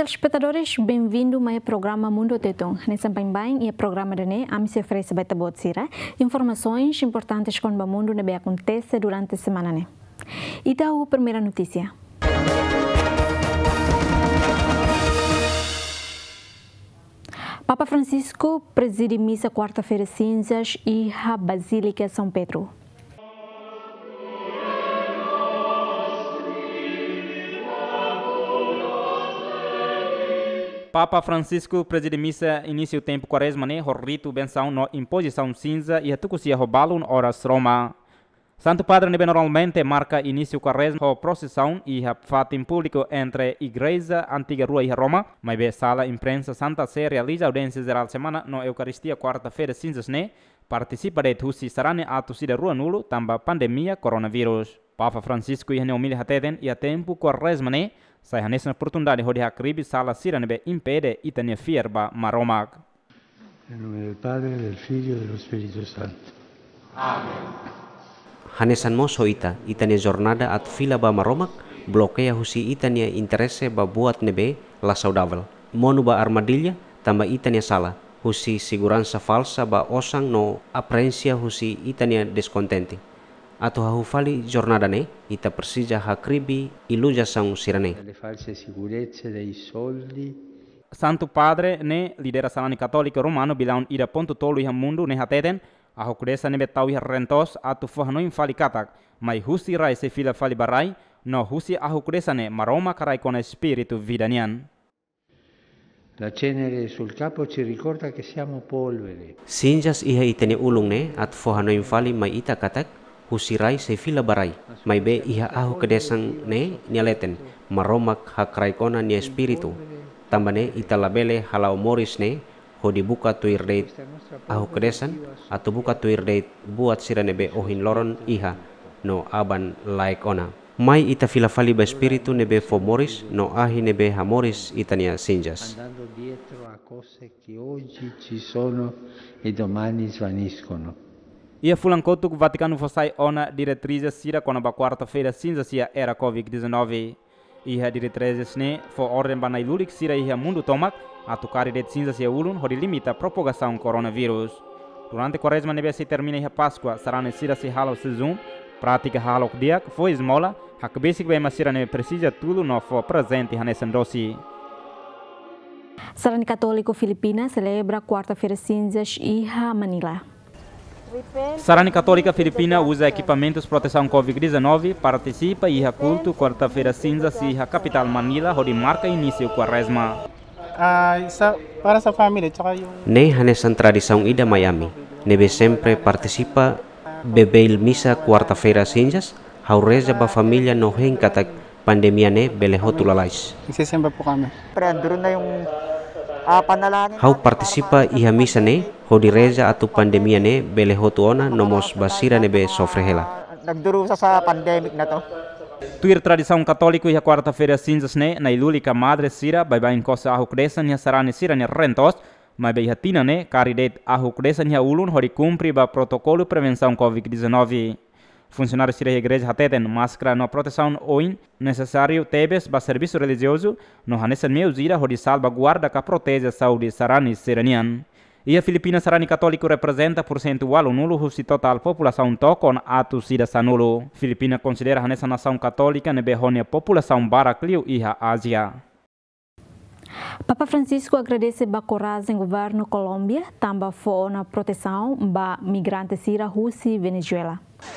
telespectadores, bem-vindo ao programa Mundo Teton. Nesse bem e o programa de né, a mim se oferece para botsira informações importantes com o mundo que acontece durante a semana né. E da a primeira notícia. Papa Francisco preside missa quarta-feira cinzas e a Basílica São Pedro. Papa Francisco preside missa início tempo quaresma né, o rito benção no imposição cinza e a tucusia robalun horas Roma. Santo Padre nebe normalmente marca início quaresma a procissão e a fatim público entre igreja antiga rua e Roma, mas be sala imprensa Santa Sé realiza audiência geral semana no Eucaristia quarta-feira cinzas né, participa de husi sarane atu sida rua nulo tamba pandemia coronavírus. Papa Francisco ia neumili hateden e a tempo quaresma né, sai nessa oportunidade de acribi sala siranebe impede itania fierba maromak. Em nome del Padre, del Figlio e dello Spirito Santo. Amen. Hanesan mo so itania jornada at fila ba maromak bloquea husi itania interesse ba buat nebe la saudável. Monu ba armadilha tamba itania sala husi segurança falsa ba osang no apreensia husi itania descontente. Atau hahufali jornada ne ita persija hakribi iluja sang sirane. Le false sicurezze dei soldi. Santo Padre ne lidera salani católico romano bilaun ida ponto tolu iha mundo ne hateden a hokudesa ne betau iha rentos atu fohano infali katak mai husi rai se fila fali barai no husi a hokudesa ne maroma karai con spiritu vidanian. La cenere sul capo ci ricorda che siamo polvere. Sinjas iha itene ulung ne at fohano infali mai ita katak husirai se fila barai mai be iha ahu kedesang ne nyaleten maromak hakraikona ni espiritu tambane ita labele halau moris ne ho dibuka tuir date ahu kedesan atau buka tuir date buat sirane be ohin loron iha no aban laikona mai ita fila fali ba espiritu nebe fo moris no ahi nebe ha moris itania sinjas andando dietro a cose che oggi ci sono e domani svaniscono. Ia fulan kotuk Vaticano fossai ona diretrize sira kona ba quarta-feira cinza sia era Covid-19. Iha diretrize ne fo orden banai lulik sira iha mundo tomak atukari det cinza sia ulun hodi limita propagação coronavírus. Durante quaresma nebe se termina iha Páscoa sarane sira se halo sezum, prática halo diak fo esmola, hak basic bem sira nebe precisa tudo no fo presente hanesan dosi. Sarani Católico Filipina celebra quarta-feira cinzas e a Manila. Sarani Católica Filipina usa equipamentos de proteção Covid-19, participa e culto quarta-feira cinza e a capital Manila, onde marca início quaresma. Para sa família, tsaka yung... Ne hanesan tradição ida Miami, nebe sempre participa bebeil misa quarta-feira cinzas, haureza ba família no henkatak pandemia ne beleho tulalais. Nagsisimba po kami. Doon na yung panalangin. Hau participa iha misa ne, hodi reza atu pandemia ne beleho tuona nomos basira nebe sofrehela. Nagdurusa sa pandemic na to. Tuir tradição católico e a quarta-feira cinzas ne na ilulika madre sira bai bai encosta ahu kresan e sarane sira ne rentos, mas bai hatina ne caridet ahu kresan e ulun hori cumpri ba protocolo prevenção Covid-19. Funcionários da igreja hateten máscara no proteção oin necessário tebes ba serviço religioso no hanesan meuzira hodi salvaguarda ka protege a saúde sarani seranian. E a Filipina sarani católico representa percentual nulo husi total população to com atu sida sanulo. Filipina considera hanessa nação católica nebe honia população barakliu iha Ásia. Papa Francisco agradece a coragem do governo Colômbia, também for na proteção ba migrantes sira Rússia e Venezuela.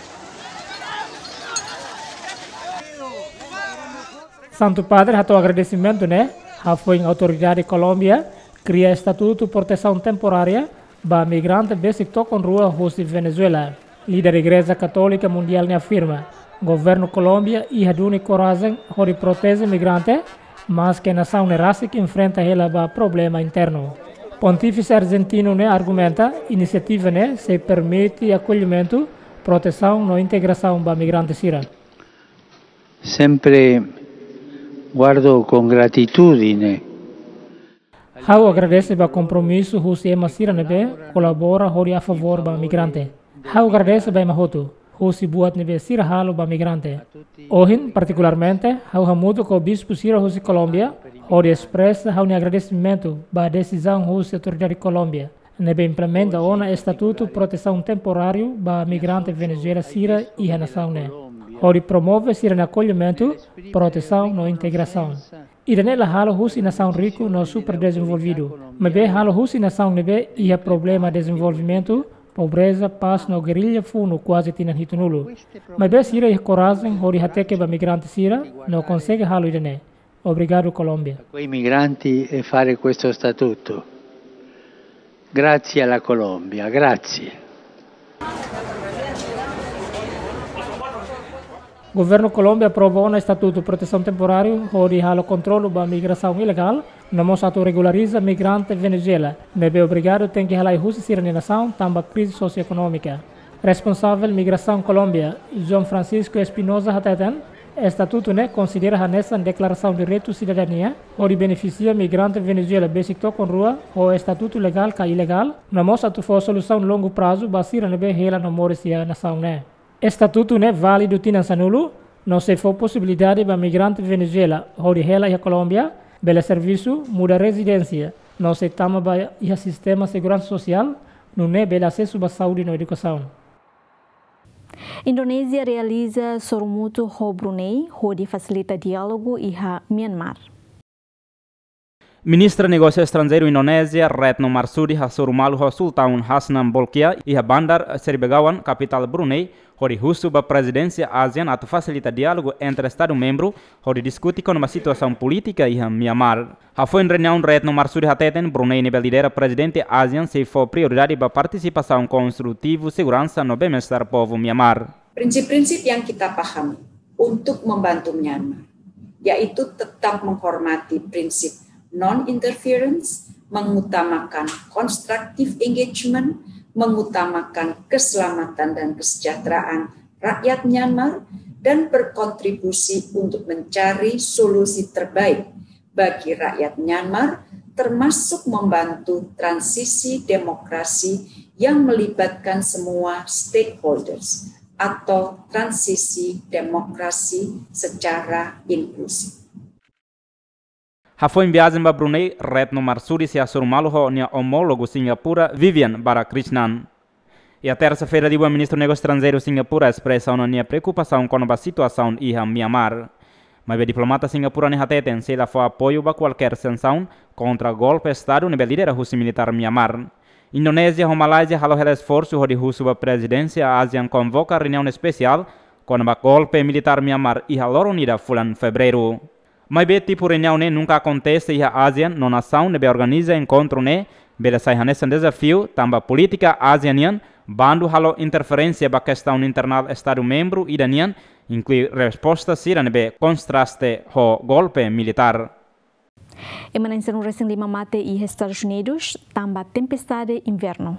Santo Padre, o agradecimento, né? Foi a autoridade de Colômbia cria estatuto de proteção temporária para migrantes basic com rua Rússia e Venezuela. Líder da Igreja Católica Mundial afirma, governo Colômbia e a coragem de proteger migrantes, mas que a nação que enfrenta ela para problema interno. Pontífice argentino né argumenta, iniciativa né se permite acolhimento, proteção e integração para migrantes sira. Sempre guardo con gratitudine. Hau agradece ba compromisso Rússia e Masira nebe colabora hori a favor ba migrante. Hau agradece ba mahotu. husi buat nebe sira halo ba migrante. Ohin, particularmente, hau hamudo com o bispo sira husi Colômbia, onde expressa hau ne agradecimento ba decisão husi autoridade Colômbia. Nebe implementa ona estatuto proteção temporário ba migrante Venezuela sira e a nação ne. Onde promove sira na acolhimento, proteção no integração. E nela halo husi nação rico no super desenvolvido. Mebe halo husi nação nebe e a problema desenvolvimento, pobreza, paz no guerrilha funo quase tinan hitunulo. Mebe sira e coragem onde hateke ba migrante sira no consegue halo idene. Obrigado Colômbia. Quei migranti e fare questo statuto. Grazie alla Colombia, grazie. Governo Colômbia aprovou um estatuto de proteção temporário onde há o controle da migração ilegal, não se regulariza migrante Venezuela. Mebe obrigado tem que halar justiça na nação, também crise socioeconômica. Responsável migração Colômbia, João Francisco Espinosa Hateten, estatuto ne considera a nessa declaração de direito de cidadania, onde beneficia migrante Venezuela basic to com rua ou estatuto legal ka ilegal, não se for solução de longo prazo, basira nebe hela no morisia nação ne. Estatuto ne válido tina sanulo, não se for possibilidade para migrante Venezuela, onde ela e a Colômbia, bela serviço, muda residência, não se tama para o sistema de segurança social, não é bela acesso à saúde e à educação. Indonésia realiza sorumutu ho Brunei, onde facilita diálogo e ha Myanmar. Ministra Negócio Estrangeiro Indonésia Retno Marsudi ha surumalu ho Sultan Hassanal Bolkiah e ha Bandar Seri Begawan, capital Brunei, onde husu ba presidência ASEAN atu facilita diálogo entre Estado-membro, onde discute com uma situação política e Myanmar. Ha foi em reunião Retno Marsudi hateten Brunei nível lidera presidente ASEAN se for prioridade ba participação construtiva segurança no bem-estar povo Myanmar. Prinsip-prinsip yang kita pahami untuk membantu Myanmar, yaitu tetap menghormati prinsip non-interference, mengutamakan constructive engagement, mengutamakan keselamatan dan kesejahteraan rakyat Myanmar, dan berkontribusi untuk mencari solusi terbaik bagi rakyat Myanmar, termasuk membantu transisi demokrasi yang melibatkan semua stakeholders atau transisi demokrasi secara inklusif. Ha foi em viagem para Brunei, Retno Marsudi se assurumalu ho nia homólogo Singapura Vivian Balakrishnan. E a terça-feira o ministro do Negócio Estrangeiro Singapura expressou a nia preocupação com a situação em Myanmar. Mas o diplomata singapurano hateten se ela foi apoio para qualquer sanção contra o golpe de Estado nível lidera o militar Myanmar. Indonésia e Malásia halo hela esforço de a presidência ASEAN convoca reunião especial com o golpe militar Myanmar e a Loro Unida fulan fevereiro. Mas be tipo reunião ne nunca acontece e a ASEAN no nação nebe organiza encontro ne bela sai nesse desafio tamba política ASEANian bando halo interferência ba questão internal estado membro iranian inclui resposta sira nebe contraste ho golpe militar. Emanência no recém lima mate e Estados Unidos tamba tempestade inverno.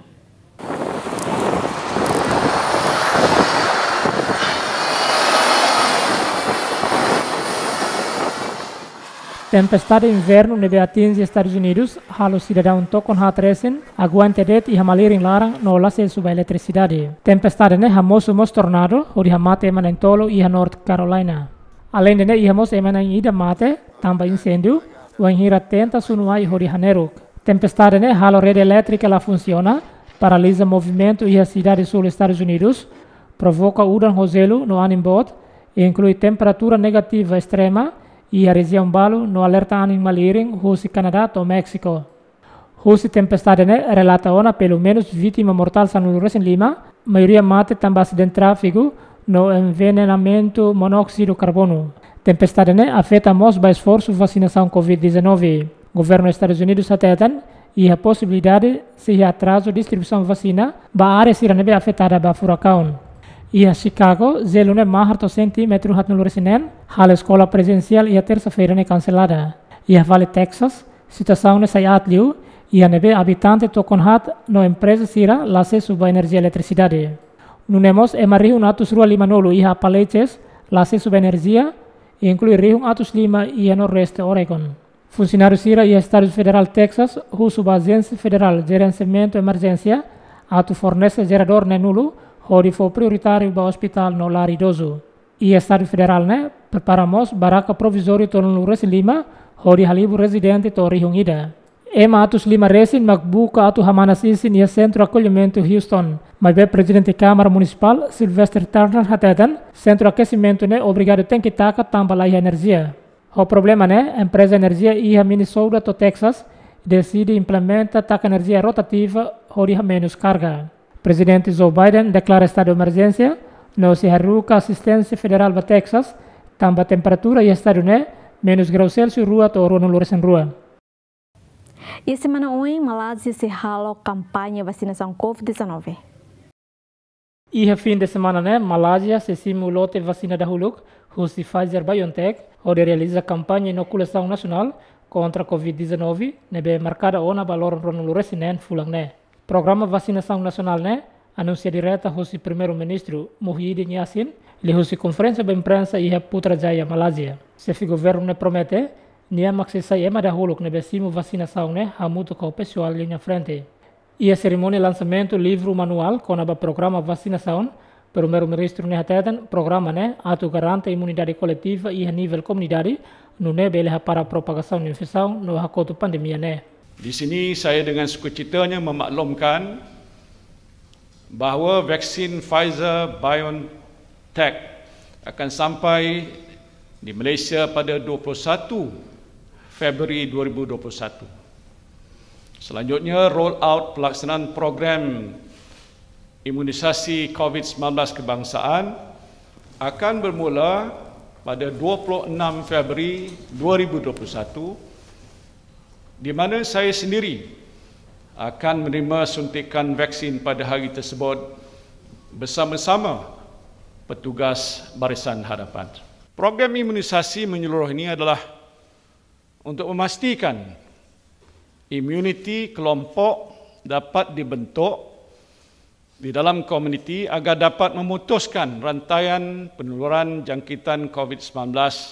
Tempestade inverno nebe atinge Estados Unidos, halo cidadão tokon hatresen, aguante det e hamaliring larang no lase suba eletricidade. Tempestade ne hamoso mos tornado, ori hamate emanen tolo e North Carolina. Além de ne e hamos emanen ida mate, tamba incêndio, wanhira tenta sunuai ori haneruk. Tempestade ne halo rede elétrica la funciona, paralisa movimento e a cidade sul Estados Unidos, provoca udan roselo no animbot e inclui temperatura negativa extrema e a região balo no alerta animaliring husi Canadá to México. Husi tempestade ne relata ona pelo menos vítima mortal sanulu recém lima, maioria mate também acidente tráfego no envenenamento monóxido de carbono. Tempestade ne afeta mos ba esforço vacinação COVID-19. Governo dos Estados Unidos atetan e a possibilidade se atraso distribuição vacina ba área siranebe afetada ba furacão. E a Chicago, zelune mahar to centímetro hat no resinen, hal escola presencial e a terça-feira ne cancelada. E a Vale Texas, situação ne sai atliu, e a nebe habitante to con hat no empresa sira lase suba energia eletricidade. Nunemos e marihun atus rua lima nolo e a paleches lase suba energia, e inclui rihun atus lima e a noroeste Oregon. Funcionário sira e a Estado Federal Texas, husu ba agência federal gerenciamento emergência, atu fornece gerador ne nulo, hori for prioritário ba hospital no lar idoso. E Estado Federal né preparamos baraka provisório to no Resin 5 hori halibu residente to Rihung Ida. Ema atus 5 resin magbuka atu hamanas isin ia Centro Acolhimento Houston. Mas be Presidente Câmara Municipal Sylvester Turner hatatan Centro Aquecimento né obrigado tem que taca tambalai energia. O problema né empresa energia ia Minnesota to Texas decide implementa taca energia rotativa hori menos carga. Presidente Joe Biden declara estado de emergência no se haruka assistência federal ba Texas tamba temperatura ia estado né menos graus Celsius rua to no luresen rua. E semana hoje, Malásia se halo campanha vacinação COVID-19. E fim de semana, né, Malásia se simulou te vacina da Huluk, Husi Pfizer-BioNTech, onde realiza campanha inoculação nacional contra COVID-19, nebe marcada ona balor ronulu resinen fulang né. Programa vacinação nacional, né, anuncia direta Husi Primeiro-Ministro Muhyiddin Yassin, li Husi conferência de imprensa e Putrajaya, Malásia. Se o governo ne promete, nia maksisai ema da Huluk nebe simu vacinação, né, hamuto com o pessoal linha frente. E a cerimônia de lançamento livro manual com o programa vacinação, primeiro-ministro Nehatetan, programa né, atu garante imunidade coletiva e a nível comunidade, no nebe para a propagação da infecção no hakotu pandemia né. Di sini saya dengan sukacitanya memaklumkan bahawa vaksin Pfizer-BioNTech akan sampai di Malaysia pada 21 Februari 2021. Selanjutnya, roll out pelaksanaan program imunisasi COVID-19 kebangsaan akan bermula pada 26 Februari 2021, di mana saya sendiri akan menerima suntikan vaksin pada hari tersebut bersama-sama petugas barisan hadapan. Program imunisasi menyeluruh ini adalah untuk memastikan immunity kelompok dapat dibentuk di dalam komuniti agar dapat memutuskan rantaian penularan jangkitan COVID-19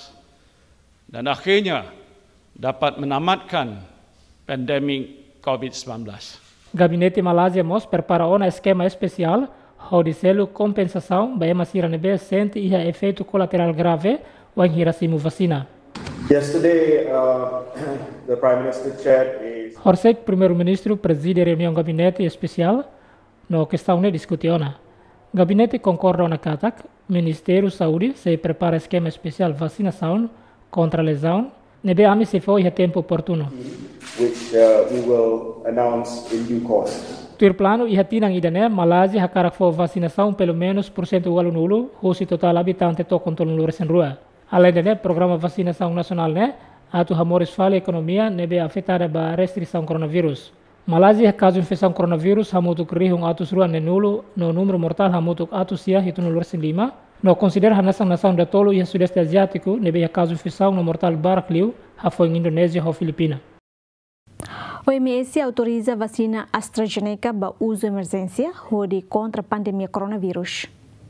dan akhirnya dapat menamatkan pandemik COVID-19. Gabinete Malásia mos prepara um esquema especial onde selo compensação vai masira nebe sente e efeito colateral grave ou hirasimu vacina. Yesterday, the Prime Minister chaired a... Horsek, Primeiro-Ministro, preside reunião gabinete especial no questão ne discutiona. Gabinete concorda na katak, Ministério Saúde se prepara esquema especial vacinação contra a lesão, nebe ami se foi a tempo oportuno. Which we will announce in due course. Tuir plano e hatinang idane, Malásia hakarak fo vacinação pelo menos percentual nulo, husi total habitante to controle resen rua. Além de programa vacinação nacional né, atu hamores fala economia nebe afetada ba restrição coronavírus. Malásia caso infecção coronavírus hamutuk rihung atus ruan nulo no número mortal hamutuk atus sia hitu nulo resen 5. No considera nação da tolo e sudeste asiático nebe caso infecção no mortal barakliu hafo em Indonésia ou Filipina. O OMS autoriza vacina AstraZeneca para uso emergência contra a pandemia coronavírus.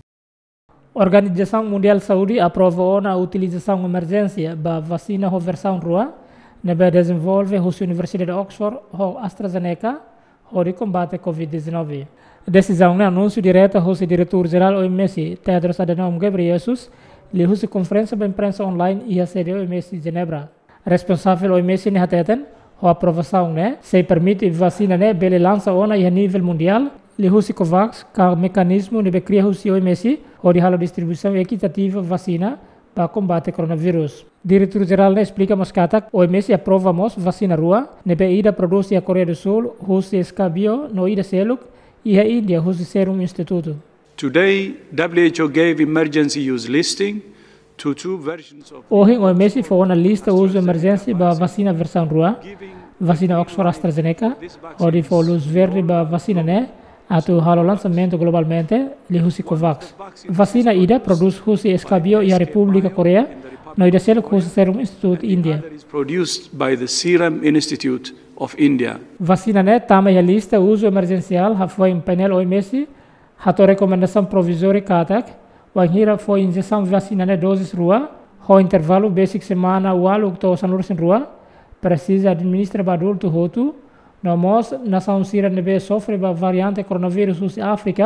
Organização Mundial de Saúde aprovou a utilização emergência da vacina da versão rua, nebe desenvolve a Universidade de Oxford ou AstraZeneca, para combate a Covid-19. Decisão é anúncio direto do diretor-geral da OMS, Tedros Adhanom Ghebreyesus, li a conferência de imprensa online e a sede da OMS de Genebra. Responsável da OMS em Hateten, a aprovação se permite vacina bele lança ona a nível mundial, li husi COVAX, que é mecanismo de criar husi OMS, onde há a distribuição equitativa de vacina para combate o coronavírus. Diretor-geral explica que a OMS aprova vacina rua, nebe ida produz a Coreia do Sul, husi Escabio, no ida Seluk, e a Índia, husi Serum Instituto. Today, WHO gave emergency use listing to two versions of... Hoje, a OMS foi uma lista de uso emergência para vacina versão rua, vacina Oxford AstraZeneca, onde foi luz verde para vacina atu halo lançamento globalmente li husi COVAX. Vacina ida produz husi Escabio e a República Coreia, no ida selo husi Serum Institute India. Produced by the Serum Institute of India. Vacina também a lista uso emergencial foi em painel OMS, hato recomendação provisória katak, wanhira foi injeção vacina doses rua, ho intervalo basic semana walu to sanursin rua, precisa administrar adulto hotu. Nós, nação síria nebe sofre ba variante coronavírus na África,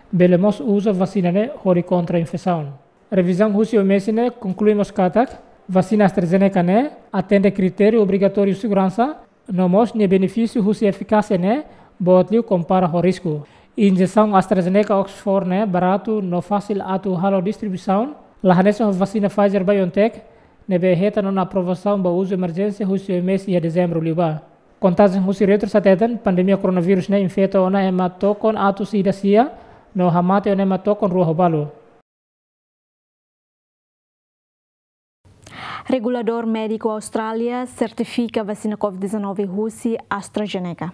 belemos usa vacina ne hori contra infecção. Revisão husi OMS ne concluímos katak vacina AstraZeneca ne atende critério obrigatório de segurança, nomos ne benefício husi eficácia ne botliu compara o risco. Injeção AstraZeneca Oxford ne barato no fácil atu halo distribuição, lahanesa vacina Pfizer BioNTech ne beheta non aprovação ba uso emergência husi OMS em dezembro liba. Contagem husi retrosatetan pandemia coronavírus ne infecta ona hematokon atu sidasia no hamate ona hematokon ruho balu. Regulador médico Austrália certifica vacina COVID-19 Rússia AstraZeneca.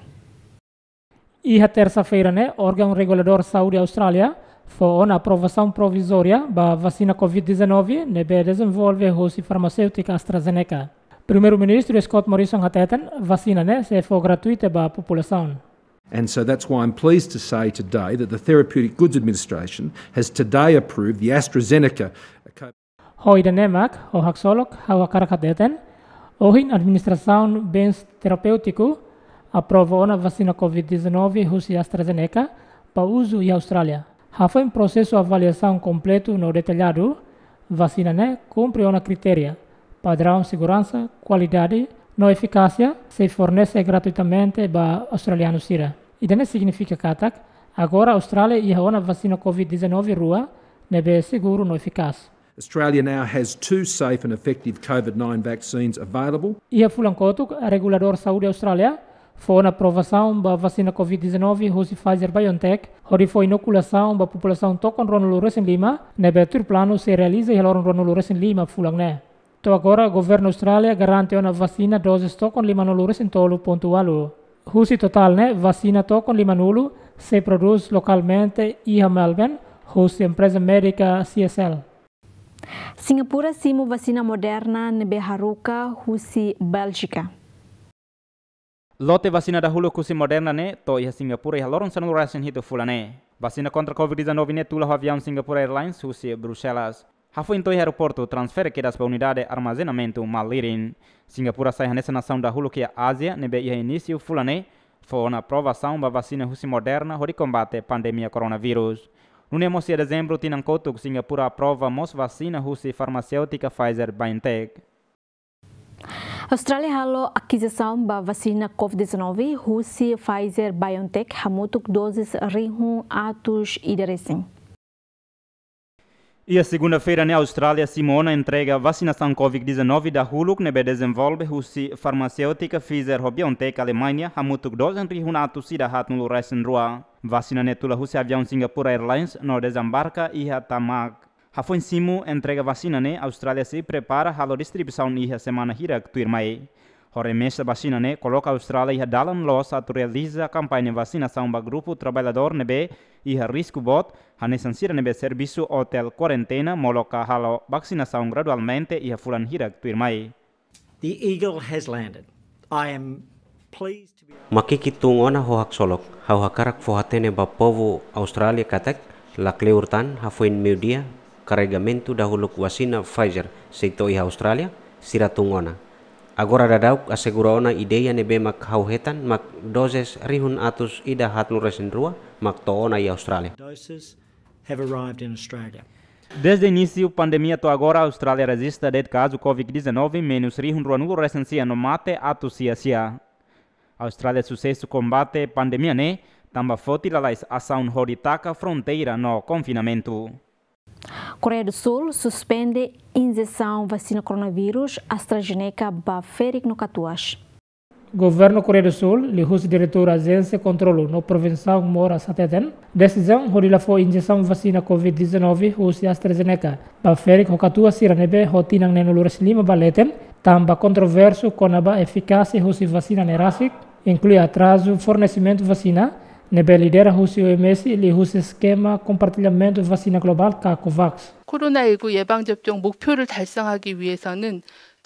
E a terça-feira, né, órgão regulador saúde Austrália foi uma aprovação provisória da vacina COVID-19 ne desenvolve Rússia farmacêutica AstraZeneca. Primeiro-ministro Scott Morrison hateten vacina ne se foi gratuita para a população. And so that's why I'm pleased to say today that the Therapeutic Goods Administration has today approved the AstraZeneca. Hoi denemak, o haksolok, hawa karakateten, ohin administração bens terapêutico aprovou a vacina COVID-19 Rússia AstraZeneca para uso em Austrália. Foi um processo de avaliação completo no detalhado, vacina ne cumpre uma critéria, padrão segurança, qualidade, no eficácia, se fornece gratuitamente para australianos sira. Isso significa que agora a Austrália ia uma vacina COVID-19 rua, nebe seguro no eficaz. Australia now has 2 safe and effective COVID-19 vaccines available. E a Fulankotuk, a regulador saúde Austrália, foi uma aprovação da vacina COVID-19 Rússia Pfizer BioNTech, onde foi inoculação da população tocam Ronald Reagan Lima, nebe tur plano se realiza e Ronald Reagan Lima fulang ne. Então agora o governo Austrália garante uma vacina doses tocam Lima no Reagan tolo pontualo. Rússia total ne vacina tocam Lima nulo se produz localmente e a Melbourne, Rússia empresa médica CSL. Singapura simu vacina moderna nebe haruka Rússia Bélgica. Lote vacina da hulu kusi moderna ne to iha Singapura iha lorong sanul rasen hito fulane. Vacina contra COVID-19 ne tula avião Singapore Airlines Rússia Bruxelas. Hafu into aeroporto transfere quedas para unidade armazenamento Malirin. Singapura sai nessa nação da hulu que a Ásia nebe iha início fulane foi uma aprovação da vacina Rússia moderna hori combate pandemia coronavírus. No mês de dezembro, Tinankotuk, Singapura aprova mos vacina Rússia farmacêutica Pfizer BioNTech. Austrália halo aquisição da vacina COVID-19 Rússia Pfizer BioNTech hamutuk doses rihun atus idarecem. E a segunda-feira na Austrália, Simona entrega vacinação COVID-19 da Huluk nebe desenvolve Rússia farmacêutica Pfizer BioNTech Alemanha hamutuk dosen rihun atus idahat no resten rua. Vacina netula Rússia avião Singapore Airlines no desembarca e a Tamak. Hafon simu entrega vacina ne Austrália se prepara halo distribuição iha semana hirak tuirmai. Hore mesa vacina ne coloca Austrália iha dalam los atu realiza campanha vacinação ba grupo trabalhador nebe iha risco bot hanesan sira nebe serviço hotel quarentena moloca halo vacinação gradualmente iha fulan hirak tuirmai. The Eagle has landed. I am pleased to be Makikitung ona hohak solok hau hakarak fohatene ba povo Australia katak lakleurtan hafuin media carregamento da huluk vacina Pfizer seito iha Australia siratungona. Agora dadauk asegura ona ideia nebe mak hauhetan mak doses rihun atus ida hatnu resen rua mak toona iha Australia. Doses have arrived in Australia. Desde o início da pandemia até agora, a Austrália registra de caso COVID-19 menos rihun rua nulo resensia no mate atus sia. A Austrália sucesso combate pandemia ne tamba fotila lais ação horitaka fronteira no confinamento. Coreia do Sul suspende injeção vacina coronavírus AstraZeneca ba ferik no Catuas. Governo Coreia do Sul, lihus diretor agência controlo no provenção mora sateten, decisão horila foi injeção vacina COVID-19 Rússia AstraZeneca ba ferik no Catuas siranebe hotinang nenulures 5 baleten, tamba controverso com a eficácia Rússia vacina nerasik, inclui atraso fornecimento vacina, nebe lidera Rússia OMS li Rússia esquema compartilhamento vacina global COVAX. 코로나19 예방접종 목표를 달성하기 위해서는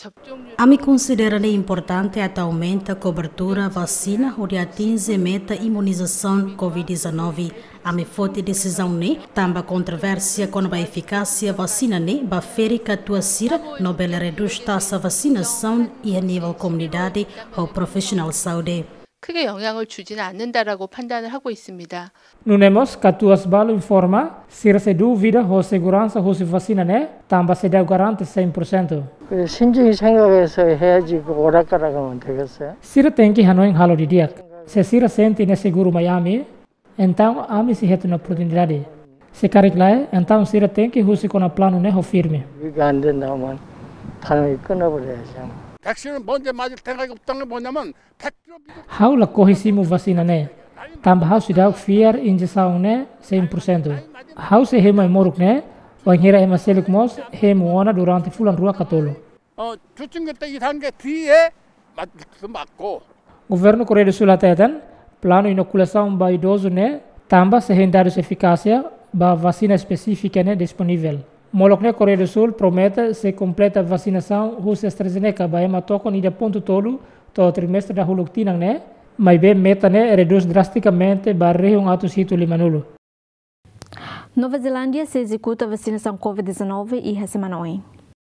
A me considera importante atualmente a cobertura vacina onde atinge meta imunização COVID-19. A me forte decisão ne tamba controvérsia com a eficácia vacina ne ba férica tua sira no bela reduz taxa vacinação e a nível comunidade ou profissional saúde. 크게 영향을 주지는 않는다라고 판단을 하고 있습니다. Nunemos Catuas Balo informa se se dúvida ou segurança ou vacina né, também se deu garante 100%. 신중히 생각해서 해야지 그 오락가락하면 되겠어요? Sira tem que Hanoi halo di dia. Se Sira sente ne seguro Miami, então ami se reto na oportunidade. Se cariclae, então Sira tem que husi com a plano né firme. 이게 안 된다면 단호히 끊어버려야죠. 백신을 먼저 맞을 생각이 없다는 게 뭐냐면 How la corrigimo vacina né? Também how se dá fiar injeção né 100%. How se rema em moruk né? Wanneer ema selik mos remo ona durante fulan rua katolo. 주증 때 이상한 게 뒤에 맞고. Governo Coreia do Sul atetan plano inoculação ba idoso né? Também se rendados eficácia ba vacina específica né disponível. Molok né Coreia do Sul promete se completa a vacinação Rússia AstraZeneca ba ema toko nida ponto tolo to trimestre da huluk tinang né? Mas bem meta né reduz drasticamente ba rehung atos hito limanulo. Nova Zelândia se executa a vacinação Covid-19 e a semana hoje.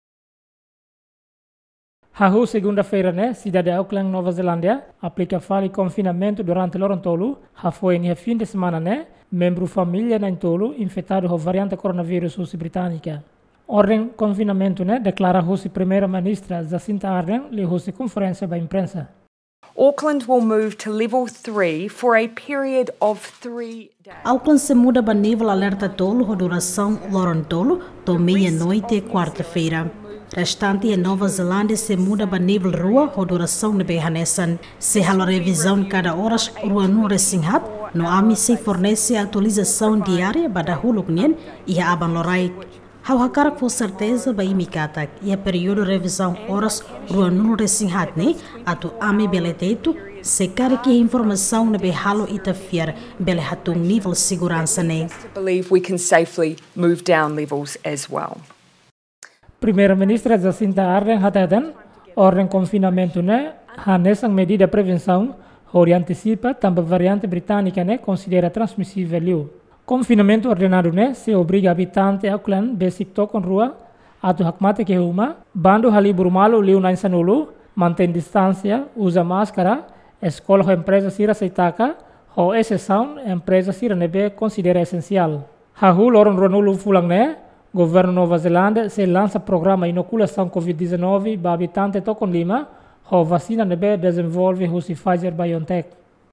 Hahu segunda-feira, né, cidade de Auckland, Nova Zelândia, aplica fale confinamento durante l'orantolo. Ha foi no fim de semana, né, membro família na tolo infectado com variante coronavírus russa britânica. Ordem confinamento, né, declara a primeira-ministra Jacinta Ardern li a conferência da imprensa. Auckland will move to level 3 for a period of 3 days. Auckland se muda para nível alerta tolo com duração l'orantolo do meia-noite quarta-feira. Restante em Nova Zelândia se muda para nível rua com duração de Behanesan. Se há revisão cada horas rua no resinhat, no AMI se fornece atualização diária para huluknien e a aban lorai. Hau hakar com certeza vai imikatak e a período de revisão horas rua no resinhat ne atu AMI beleteito se cara que informação ne behalo itafiar bele hatung nível segurança ne. Believe we can safely move down levels as well. Primeira-ministra Jacinta Ardern hatatan ordem confinamento né hanesang medida prevenção ori antecipa também variante britânica né considera transmissível liu. Confinamento ordenado né se obriga habitante Auckland basic tokon rua atu hakmate ke uma bando hali burmalo liu na insanulu mantém distância usa máscara escola ou empresa sira seitaka ou exceção empresa sira nebe considera essencial. Hahu loron ronulu fulang né Governo Nova Zelândia se lança programa inoculação Covid-19 para habitante tokon lima, a vacina nebe desenvolve o Pfizer-BioNTech.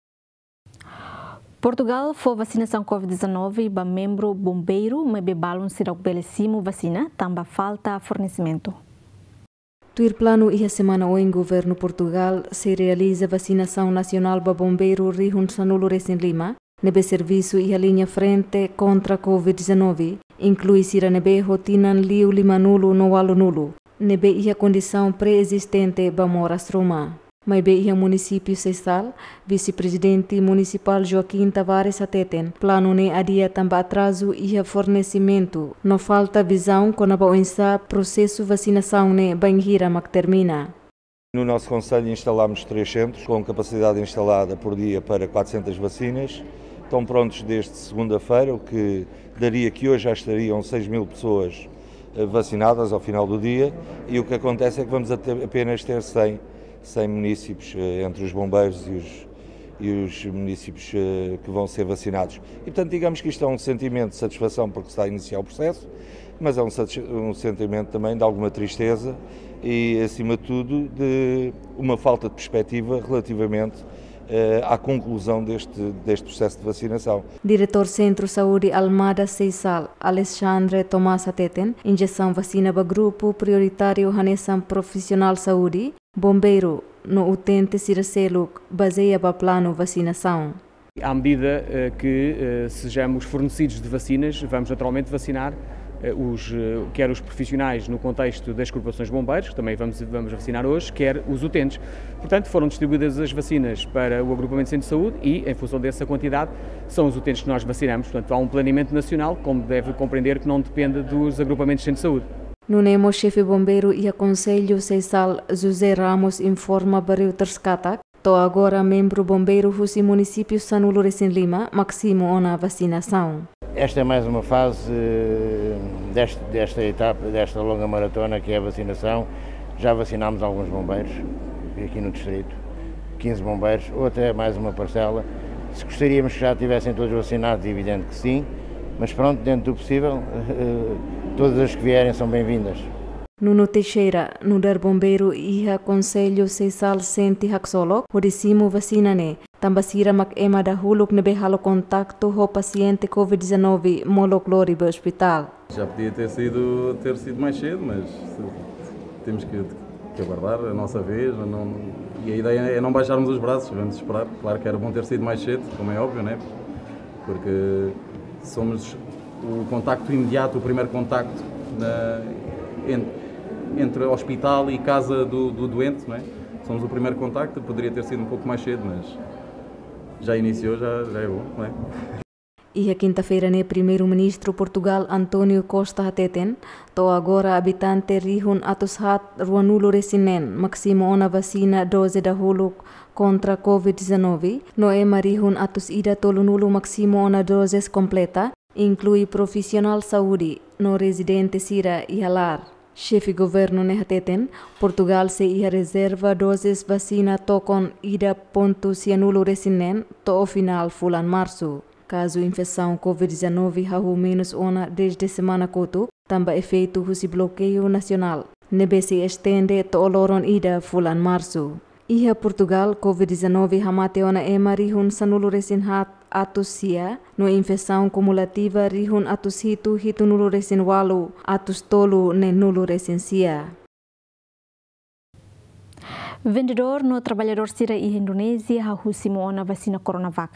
Portugal foi vacinação Covid-19 para membro bombeiro, mas bebalon se rebelecimo vacina, também falta fornecimento. Tuir plano e a semana o governo Portugal se realiza vacinação nacional para bombeiro rihun sanulo recém Lima, nebe serviço e a linha frente contra Covid-19. Inclui sira nebe rotinan liu limanulo no alunulo. Nebe ia condição pré-existente ba moras Roma. Mas be ia município Seixal, vice-presidente municipal Joaquim Tavares ateten. Plano ne adia tamba atraso ia fornecimento. No falta visão com a baoensa processo vacinação ne banhira mak termina. No nosso concelho instalamos 3 centros com capacidade instalada por dia para 400 vacinas. Estão prontos desde segunda-feira, o que daria que hoje já estariam 6.000 pessoas vacinadas ao final do dia, e o que acontece é que vamos apenas ter 100 municípios entre os bombeiros e os municípios que vão ser vacinados. E portanto digamos que isto é um sentimento de satisfação porque se está a iniciar o processo, mas é um sentimento também de alguma tristeza e acima de tudo de uma falta de perspectiva relativamente à conclusão deste processo de vacinação. Diretor Centro Saúde Almada Seixal, Alexandre Tomás Ateten, injeção vacina para grupo prioritário Hanesam Profissional Saúde, bombeiro no utente Siraceluk, baseia para plano vacinação. À medida que sejamos fornecidos de vacinas, vamos naturalmente vacinar quer os profissionais no contexto das corporações de bombeiros, que também vamos vacinar hoje, quer os utentes. Portanto, foram distribuídas as vacinas para o agrupamento de centro de saúde e, em função dessa quantidade, são os utentes que nós vacinamos. Portanto, há um planeamento nacional, como deve compreender, que não depende dos agrupamentos de centro de saúde. No Nemo, chefe bombeiro e a Conselho Seixal, José Ramos, informa para o Terskatak, tô agora membro bombeiro do município Sanulo Recém Lima, Maximo Ona vacinação. Esta é mais uma fase desta etapa, desta longa maratona que é a vacinação. Já vacinámos alguns bombeiros aqui no distrito, 15 bombeiros, ou até mais uma parcela. Se gostaríamos que já tivessem todos vacinados, evidente que sim, mas pronto, dentro do possível, todas as que vierem são bem-vindas. Nuno Teixeira, no dar bombeiro iha Conselho Seisal Senti Haksolok, hodisimo vacina ne. Tambasira mak ema dahuluk nebe halo contacto ho paciente Covid-19 molok lori be hospital. Já podia ter sido mais cedo, mas temos que aguardar a nossa vez. E a ideia é não baixarmos os braços, vamos esperar. Claro que era bom ter sido mais cedo, como é óbvio, né? Porque somos o contacto imediato, o primeiro contacto entre hospital e casa do doente, não é? Somos o primeiro contacto, poderia ter sido um pouco mais cedo, mas já iniciou, já é bom, não é? E a quinta-feira, né, primeiro-ministro Portugal António Costa Hateten, to agora habitante rihun atushat ruanulo resinen, maksimo ona vacina dose da huluk contra Covid-19, no é marihun atus ida tolunulo maksimo ona doses completa, inclui profissional saúde, no residente sira e halar. Chefe governo ne Hateten, Portugal se ia reserva doses vacina tokon ida ponto cianulo resinen to o final fulan março. Caso infecção Covid-19 hahu menos ona desde semana koto, tamba efeito husi bloqueio nacional. Nebe se estende to oloron ida fulan março. Iha Portugal Covid-19 hamate ona ema rihun sanulo resin hat atus sia, no infecção cumulativa rihun atus hitu nulo resin walu, atus tolu ne nulo resin sia. Vendedor no trabalhador sira e Indonésia hahu simo ona vacina Coronavac.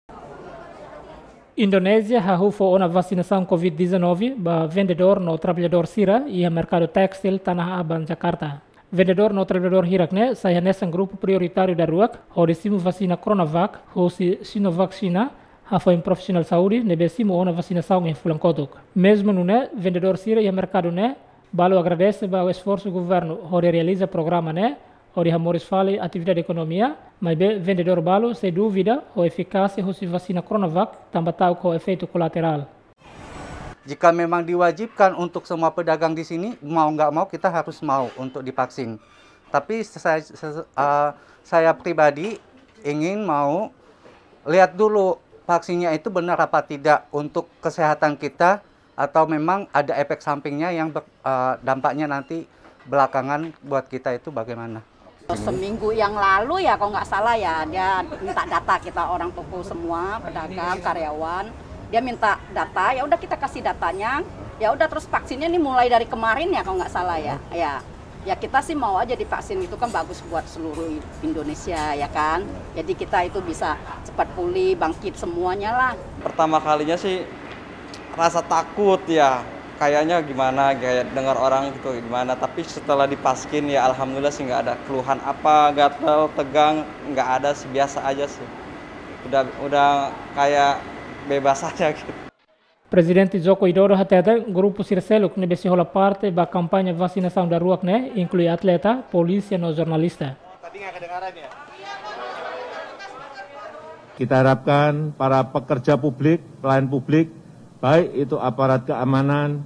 Indonésia hahu fo ona vacinação Covid-19 ba vendedor no trabalhador sira e mercado textil Tanah Abang Jakarta. Vendedor no trabalhador hirakne saya nessa grupo prioritário da RUAC, hodisimo vacina Coronavac, hosi Sinovac China, hafoin profissional saúde, nebesimo ona vacinação em Fulankotok. Mesmo no né, vendedor sira e mercado né, balo agradece ba o esforço do governo, hode realiza programa né, hode hamoris fale atividade economia, mas be vendedor balo sem dúvida o eficácia hosi vacina Coronavac, tambah tahu ko efeito kolateral. Jika memang diwajibkan untuk semua pedagang di sini, mau nggak mau kita harus mau untuk divaksin. Tapi saya pribadi ingin mau lihat dulu vaksinnya itu benar apa tidak untuk kesehatan kita atau memang ada efek sampingnya yang dampaknya nanti belakangan buat kita itu bagaimana. Seminggu yang lalu ya kalau nggak salah ya dia minta data kita orang toko semua, pedagang, karyawan. Dia minta data, ya udah kita kasih datanya, ya udah terus vaksinnya nih mulai dari kemarin ya kalau nggak salah ya. Ya kita sih mau aja divaksin, itu kan bagus buat seluruh Indonesia ya kan. Jadi kita itu bisa cepat pulih, bangkit semuanya lah. Pertama kalinya sih rasa takut ya, kayaknya gimana, kayak dengar orang gitu gimana. Tapi setelah divaksin ya alhamdulillah sih nggak ada keluhan apa, gatal, tegang, nggak ada sih, biasa aja sih. Udah kayak bebas saja gitu. Presidente Joko Widodo hatete grupo Circeluk ne besihola parte ba kampanye vacinação da RUAC ne inclui atleta, polícia no jornalista. Tadi nggak kedengaran ya? Kita harapkan para pekerja publik, pelayan publik, baik itu aparat keamanan,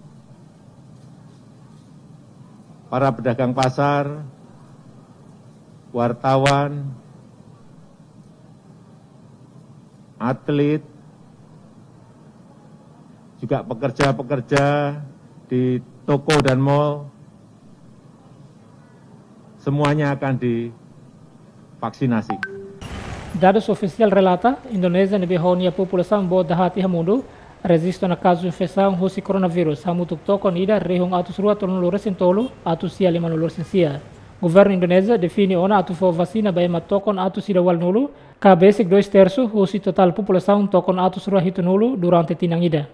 para pedagang pasar, wartawan, atlet, juga pekerja-pekerja di toko dan mal, semuanya akan divaksinasi. Dados oficial relata, Indonésia nebe honia população boa da hati hamundo, resiste na caso infecção hosi coronavírus, hamutuk toko nida rehung atus rua tolong luresin tolu, atus sia lima luresin sia. Governo Indonésia define ona atu fo vacina ba ema tokon atus ida wal nulu, ka basic 2/3 hosi total população tokon atus rua hitu nulu durante tinang ida.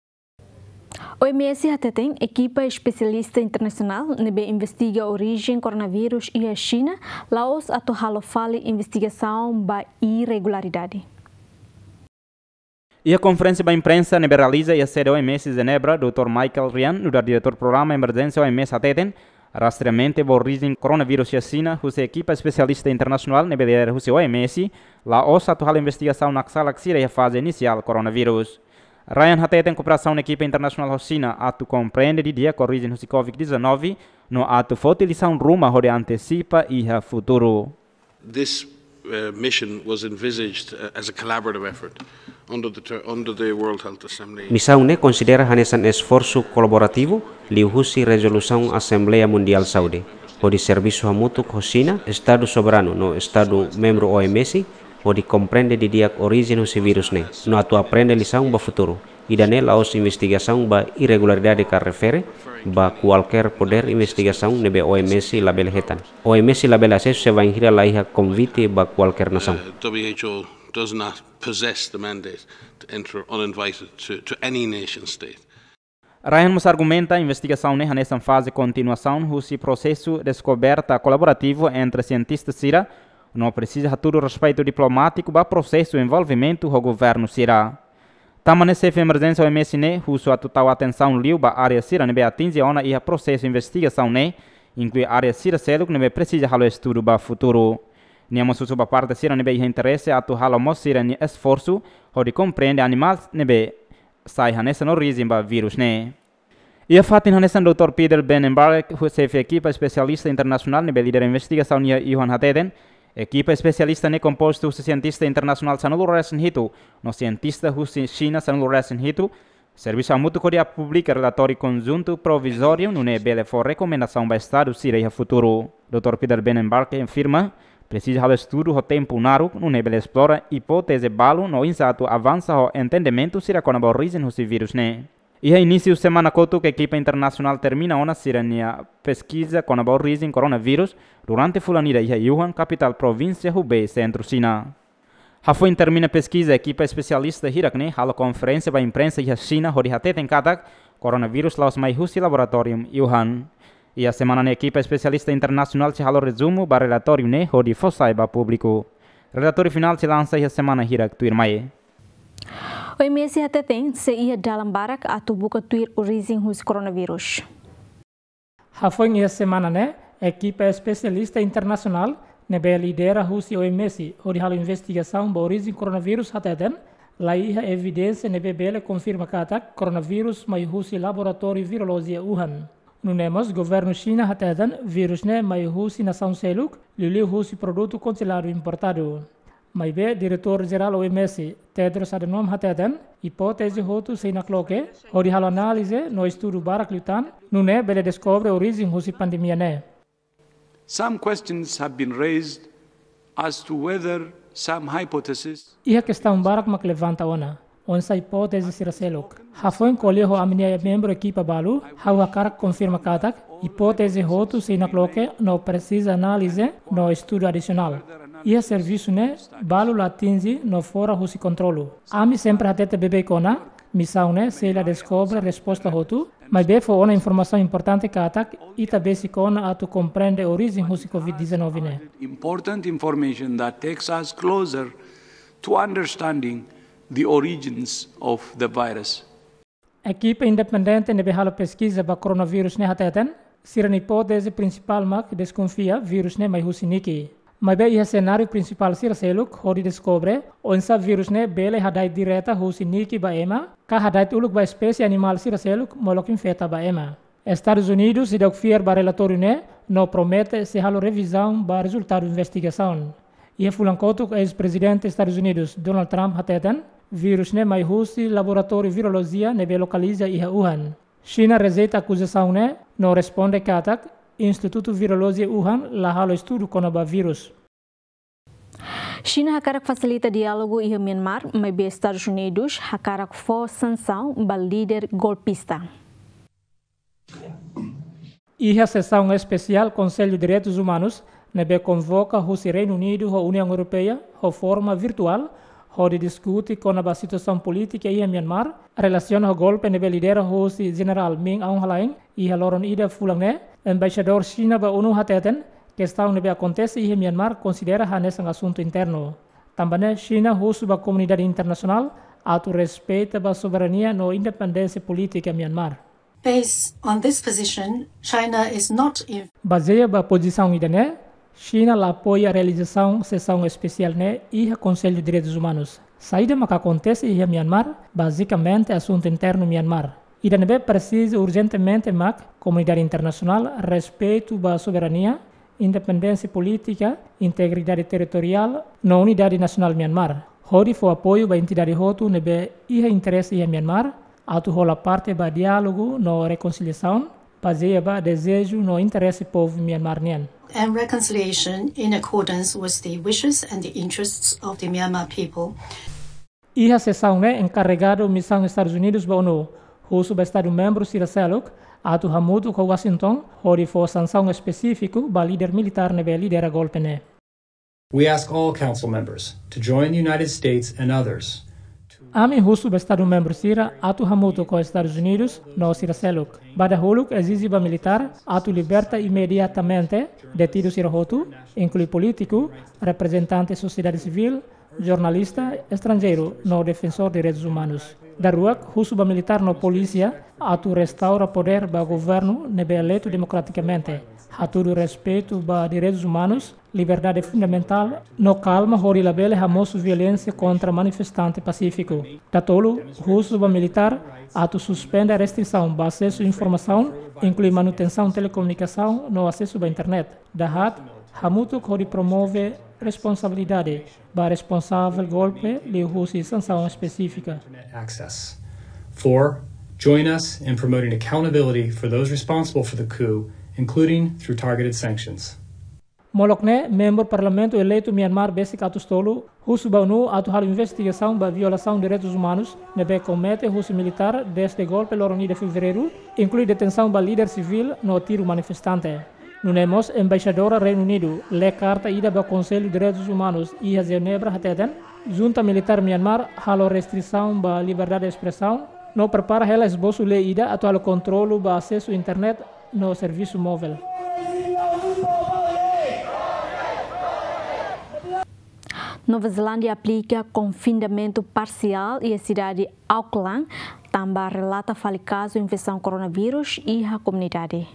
OMS hateten equipa especialista internacional nebe investiga a origem coronavírus e a China, Laos atau halofale investigação ba irregularidade. E a conferência da imprensa nebe realiza e a sede OMS de Genebra, Dr. Michael Ryan, o diretor programa emergência OMS hateten, rastreamento da origem coronavírus e a China, a equipa especialista internacional nebe a OMS, Laos atau hal investigação na sala que a fase inicial coronavírus. Ryan hateten cooperação na equipe internacional China atu compreende de dia com origem do Covid-19 no atu utilização ruma onde antecipa e futuro. This mission was envisaged as a collaborative effort under the World Health Assembly. Missão ne considera hanesan esforço colaborativo liuhusi resolução Assembleia Mundial Saúde, onde serviço mútuo China, Estado soberano no Estado membro OMS, onde compreende de dia origem do vírus ne, no atu aprende lição ba futuro. E danel aos investigação ba irregularidade que refere ba qualquer poder investigação nebe OMS label hetan. OMS label acesso se vai ingira laiha convite ba qualquer nação. WHO does not possess the mandate to enter uninvited to any nation state. Ryan nos argumenta a investigação nessa fase de continuação, o processo de descoberta colaborativo entre cientistas sira não precisa todo respeito diplomático para processo de envolvimento do governo sira. Tama nesse emergência OMS uso a total atenção liu ba área sira nebe atinge ona e a processo de investigação inclui área sira selo nebe precisa halo estudo ba futuro. Niamo susu ba parte sira nebe interesse a tu halo mo sira ni esforço de compreende animais nebe sai hanessa no origem ba vírus E a fatin hanessa Dr. Peter Benenberg, o chefe equipa especialista internacional nebe líder investigação nia Johan Hateden. Equipa especialista composto de cientista internacional Sanulu Resen Hitu, no cientista de China Sanulu Resen Hitu, serviço mútuo que publica relatório conjunto provisório no bele for recomendação para Estado Sira e futuro. Dr. Peter Benenberg afirma precisa do estudo o tempo naru no bele explora hipótese balo no insato avança o entendimento Sira com a origem do vírus E a início de semana que a equipa internacional termina uma sirania pesquisa com a origem coronavírus durante fulanira e Wuhan, capital província Hubei, centro China. Hafuin termina pesquisa, a equipa especialista Hirakne hala conferência para a imprensa e a China, onde até tem cada coronavírus laos mais husi laboratório Wuhan. E a semana a equipa especialista internacional se hala resumo para relatório onde fossai para público. Relatório final se lança a semana Hirak tuirmai. O OMS até tem se ia dalam barak atau buka tuir origem dos coronavírus. Hafong ia semana equipa especialista internacional nebe lidera husi OMS onde halo investigação ba origem coronavírus até tem lá ia evidência nebe bele confirma kata coronavírus mai husi laboratório virologia Wuhan. Nunemos governo China até tem vírus mai husi nação seluk lili husi produto congelado importado. Maibe diretor-geral OMS Tedros Adhanom Ghebreyesus hipótese hotu seinakloke ori halo análise no estudo barak lutan nune bele descobre origem husi pandemia Some questions have been raised as to whether some hypotheses. Ia questão barak mak levanta ona onsa hipótese siraselok. Hafoin kolho amnia membro equipa balu hawa karak confirma katak hipótese hotu seinakloke no precisa análise no estudo adicional. Ia serviço balu latinzi no fora husi controlo. Ami sempre hatete bebe kona, missão se ela descobre resposta hotu, mas be fo ona informação importante que atak ita besi kona atu compreende origem husi COVID-19 Important information that takes us closer to understanding the origins of the virus. Equipe independente nebe halo pesquisa ba coronavírus hateten, sirani hipótese principal mak desconfia vírus mai husi niki. Mas bem, o cenário principal sira seluk hori descobre onsa vírus bele hadai direta husi niki ba ema ka hadai uluk ba espécie animal sira seluk molok infeta ba ema. Estados Unidos se deu fier ba relatório no promete se halo revisão ba resultado investigação. E fulan kotuk ex-presidente Estados Unidos Donald Trump hateten vírus mai husi laboratório virologia nebe localiza iha Wuhan. China rejeita acusação no responde katak Instituto Virologia Wuhan la halo estudo com o vírus. China hakarak facilita diálogo e Myanmar, mas Estados Unidos hakarak for sanção ba líder golpista. E a sessão especial Conselho de Direitos Humanos nebe convoca o Reino Unido e a União Europeia de forma virtual onde discute com a situação política em Myanmar, relação ao golpe nebe lidera o general Min Aung Hlaing e a loron ida fulang embaixador China ba ONU hateten questão nebe acontece em Myanmar considera hanes um assunto interno. Também China husu ba comunidade internacional atu respeita ba soberania no independência política em Myanmar. Based on this position, China is not baseia ba posição ida China la apoia a realização sessão especial e a Conselho de Direitos Humanos. Saída que acontece em Myanmar, basicamente assunto interno Myanmar. E também precisa urgentemente a comunidade internacional respeito à soberania independência política, integridade territorial na unidade nacional Myanmar. Hori foi apoio ba entidade hotu nebe iha interesse ia Myanmar, atu rola parte ba diálogo no reconciliação, baseia ba desejo no interesse povo Myanmarian. And reconciliation in accordance with the wishes and the interests of the Myanmar people. Iha sessão encarregado missão Estados Unidos ba ONU, husu ba Estado membro Sira Seluk, atu hamutu ko Washington, hori for sanção específico ba líder militar nebe lidera golpe ne. We ask all council members to join the United States and others. Ami husu ba Estado membro Sira atu hamutu ko Estados Unidos no Sira Seluk. Bada huluk exige ba militar atu liberta imediatamente detido Sira Hotu, inclui político, representante sociedade civil, jornalista estrangeiro no defensor de direitos humanos. Daruak husu ba militar no polícia atu restaura poder ba governo nebe eleito democraticamente. Hatudo respeito ba direitos humanos, liberdade fundamental, no calma hori labele hamosu violência contra manifestante pacífico. Datolo, husu ba militar atu suspende a restrição ba acesso à informação, inclui manutenção telecomunicação no acesso ba internet. Dahat, hamutu hori promove responsabilidade ba responsável golpe li husi sanção específica. Access. 4. Join us in promoting accountability for those responsible for the coup, including through targeted sanctions. Molokne, membro parlamento eleito Myanmar Basic Atustolo, husu ba ONU atu hal investigação ba violação de direitos humanos, nebe comete husu militar desde golpe loroni de fevereiro, inclui detenção ba líder civil no tiro manifestante. Nunemos embaixadora Reino Unido, le carta ida ba Conselho de Direitos Humanos e a Genebra hateden, junta militar Myanmar halo restrição ba liberdade de expressão, no prepara ela esboço le ida atual controlo ba acesso à internet no serviço móvel. Nova Zelândia aplica confinamento parcial e a cidade Auckland também relata fale caso de infecção coronavírus e a comunidade.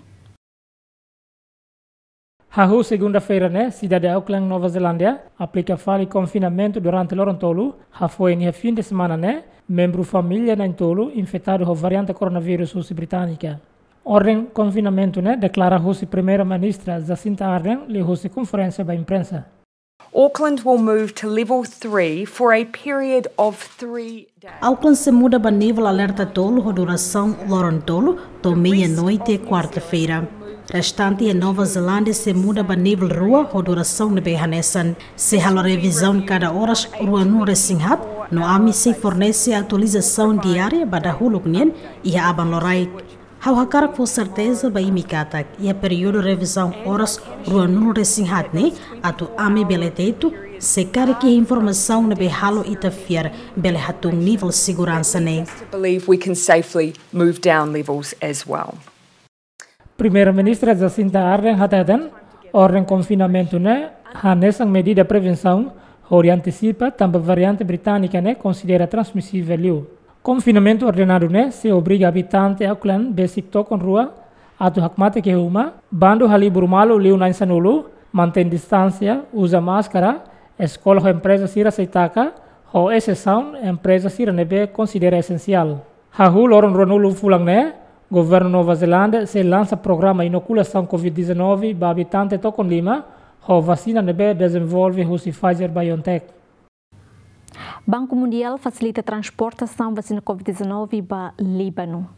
Hahu segunda-feira, cidade Auckland, Nova Zelândia, aplica fale confinamento durante l'orantolo, foi em fim de semana, membro família na entolo infectado com variante coronavírus russa britânica. Ordem confinamento, declara a russa primeira-ministra Jacinta Ardern, li russa conferência da imprensa. Auckland will move to level 3 for a period of 3 days. Auckland se muda para nível alerta tolo com duração l'orantolo, do meia-noite quarta-feira. Restante em Nova Zelândia se muda para nível rua com duração de Behanesan. Se há revisão cada horas rua no resinhat, no AMI se fornece atualização diária para huluknien e a abanlorai. Hau hakar com certeza ba imikatak e a período revisão horas rua no resinhat ne atu AMI beleteto se cara que informação ne behalo itafiar bele hatung nível segurança ne. Believe we can safely move down levels as well. Primeira-ministra Jacinta Ardern hatadan ordem confinamento hanesang medida prevenção hori antecipa também variante britânica considera transmissível. Confinamento ordenado se obriga habitante Auckland basic to con rua atu hakmate ke uma bando hali burmalo liu nain sanulu mantém distância usa máscara escola ou empresa sira seitaka ou exceção empresa sira nebe considera essencial. Hahu loron ronulu fulang Governo Nova Zelândia se lança programa inoculação COVID-19 para habitante Tocon Lima, a vacina nebe desenvolve o Pfizer-BioNTech. Banco Mundial facilita transportação vacina COVID-19 para Líbano.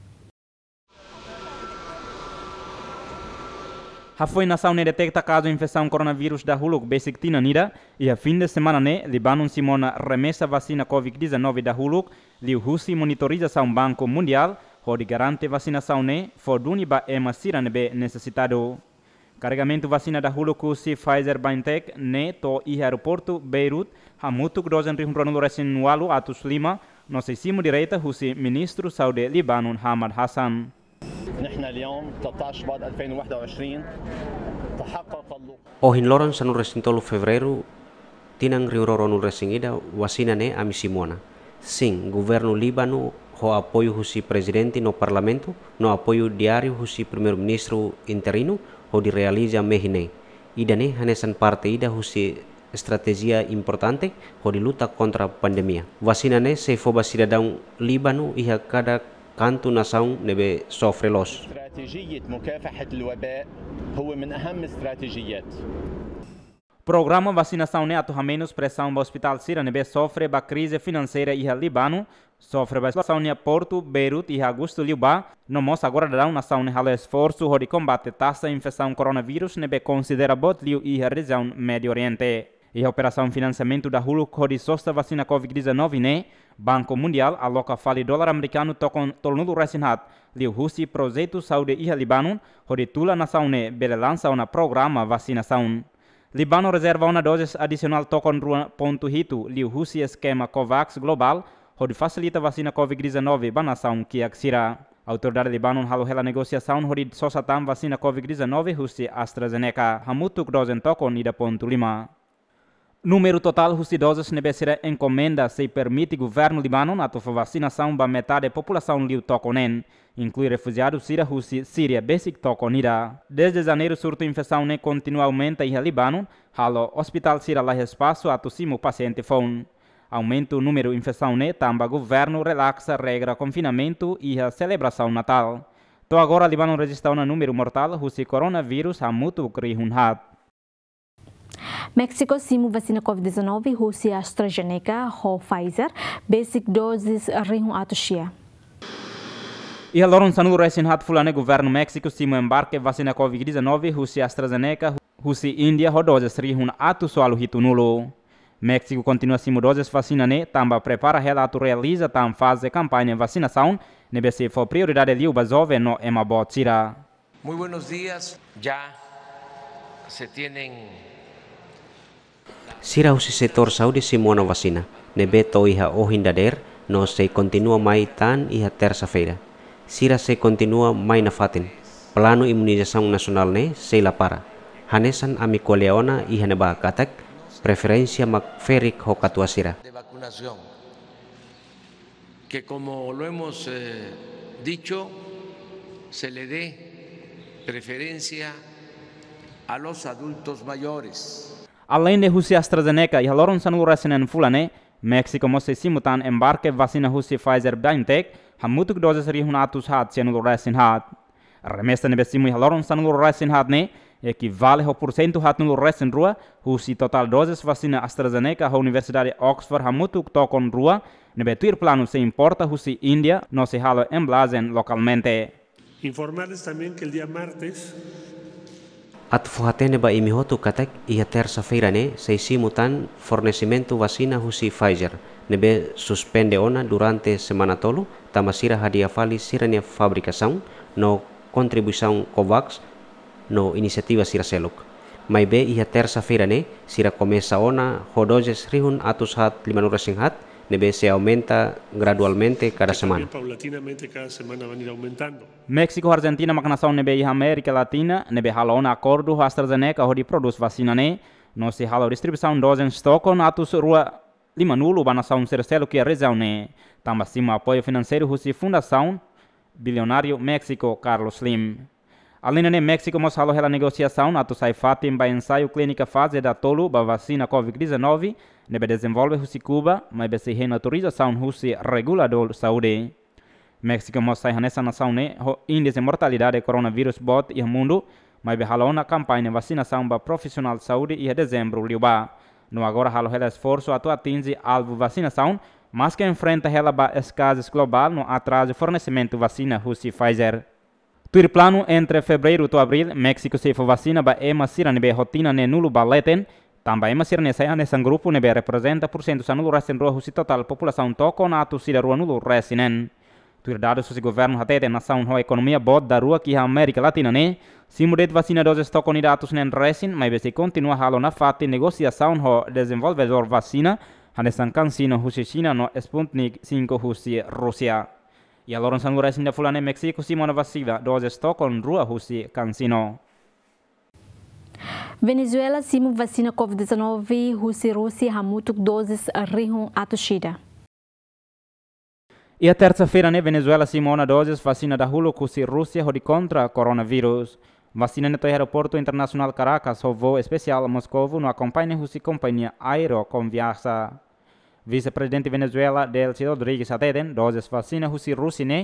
A foi nação detecta caso de infecção coronavírus da Huluk Besiktina Nida e a fim de semana Líbano simona remessa vacina COVID-19 da Huluk, liu husi monitorização Banco Mundial onde garante vacinação forduni ba emasira nebe necessitado. Carregamento vacina da Hulukusi Pfizer-BioNTech to i aeroporto Beirut hamutuk dozen rihunronul resinualu atus lima no seisimo direita husi ministro Saudi Libanon Hamad Hassan. Ohin loron sanu resintolu fevereiro tinang riuroronul resingida vacina amisimona. Sim, governo Líbano ho apoio husi presidente no parlamento, no apoio diário husi primeiro-ministro interino, ho di realiza mehine. Ida hanesan parte ida husi estratégia importante, ho di luta contra pandemia. Vacina se foba cidadão Líbano iha cada kantu nasaun nebe sofre los. استراتيجية مكافحة الوباء هو من أهم استراتيجيات. Programa vacinação ne atu menos pressão ba hospital Sira nebe sofre ba crise financeira iha Líbano, sofre ba situação ne Porto, Beirut e Augusto Liuba, no mos agora darão nação ne halo esforço de combate taxa infecção coronavírus nebe considera bot liu iha região Médio Oriente. E a operação financiamento da Hulu de sosta vacina Covid-19 ne, Banco Mundial aloca fali dólar americano tokon tolnulo resinhat, liu husi projeto saúde iha Líbano, de tula nação ne bele lança una programa vacinação. Líbano reserva uma dose adicional tokon ponto hito liu husi esquema COVAX global, onde facilita vacina Covid-19 ba nação que axira. A autoridade Líbano halo hela negociação onde sosatam vacina Covid-19 husi AstraZeneca, hamutuk dosen tokon ida ponto 5. Número total de doses nebesira encomenda se permite governo Líbano atu vacinação ba metade da população liu tokonen, inclui refugiados Síria basic tokonida. Desde janeiro surto infecção ne continua aumenta em Líbano, halo hospital Síria lá espaço atu simo paciente phone. Aumenta o número infecção ne tamba governo relaxa regra confinamento e a celebração Natal. To agora Líbano registra um número mortal husi coronavírus hamutu krihunhat. México simu vacina Covid-19 Rússia AstraZeneca ou Pfizer basic doses rihun atushia. E a loron sanu recém hat fulane governo México simu embarque vacina Covid-19 Rússia AstraZeneca Rússia Índia ho doses rihun atu soalu hitu nulo. México continua simu doses vacina ne tamba prepara relato realiza tam fase campanha vacinação nebe se for prioridade liu bazove no emabot sira. Muy buenos días, ya se tienen Sira husi setor saúde simona vacina, nebe to iha ohindader, no se continua mai tan iha terça-feira. Sira se continua mai na fatin. Plano imunização nacional ne se la para. Hanesan amico leona iha neba katak, preferencia macferic ho katua sira. De vacunación, que como lo hemos dicho, se le dé preferencia a los adultos mayores. Além de Rússia AstraZeneca e a loron sanu resinen fulane, México mose simutan embarque vacina Rússia Pfizer BioNTech, hamutuk doses rihunatus hat senu resin hat. Remesta nebe simu e a loron sanu resin hat ne, equivale ao porcento hat nulo resin rua, Rússia total doses vacina AstraZeneca a Universidade Oxford hamutuk tokon rua, nebe tuir plano se importa Rússia Índia, no se halo emblazen localmente. Informarles también que el día martes At fuhatene ba imihotu katek iha terça-feira ne se simutan fornecimento vacina husi Pfizer nebe suspende ona durante semana tolo tamasira hadia fali sirania fabricação no contribuição COVAX no iniciativa sira seluk. Mai be iha terça-feira ne sira começa ona hodoses rihun atus hat 500 hat nebe se aumenta gradualmente cada semana. Paulatinamente cada semana van a ir aumentando. México, Argentina, uma nação nebe e América Latina, nebe halou na acordo AstraZeneca onde produz vacina ne, no se halou distribuição doses tokon atus rua 5 nulo ba nação sercelo que a região ne, tamba cima apoio financeiro husi fundação bilionário México Carlos Slim. Além de México, mos halou hela negociação atus sai fatim ba ensaio clínica fase da tolo ba vacina Covid-19 nebe desenvolve husi Cuba, mas be se autorização husi regulador saúde. México mostra nessa nação ne o índice de mortalidade de coronavírus bot e mundo, mas be halou na campanha de vacinação ba profissional de saúde e dezembro liuba. No agora halou hela esforço atu atinge alvo vacinação, mas que enfrenta hela ba escassez global no atraso de fornecimento vacina husi Pfizer. Tuir plano entre fevereiro e abril, México se for vacina ba ema sira nebe rotina ne nulo baleten, também ema sira nessa nesse grupo nebe representa % sa nulo resten rua husi total população toko na atu sira rua nulo resinen. Tuir dados husi governo hatete nação ho economia bot da rua que a América Latina ne, simudet vacina doses toko ni datus nen resin, mas besi continua halo na fati negociação ho desenvolvedor vacina, hanesan cansino husi China no Sputnik 5 husi Rússia. E a loron sangu resin da fulane Mexico simona vacina doses toko rua husi cansino. Venezuela simu vacina Covid-19 Rússia hamutuk doses rihun atushida. E a terça-feira, ne Venezuela simona doses vacina da Hulu Husi Rússia de contra coronavírus. Vacina no aeroporto internacional Caracas, o voo especial Moscovo, no acompanha Husi companhia Aero Conviasa. Vice-presidente Venezuela Delcy Rodrigues ateden doses vacina Husi Rússia ne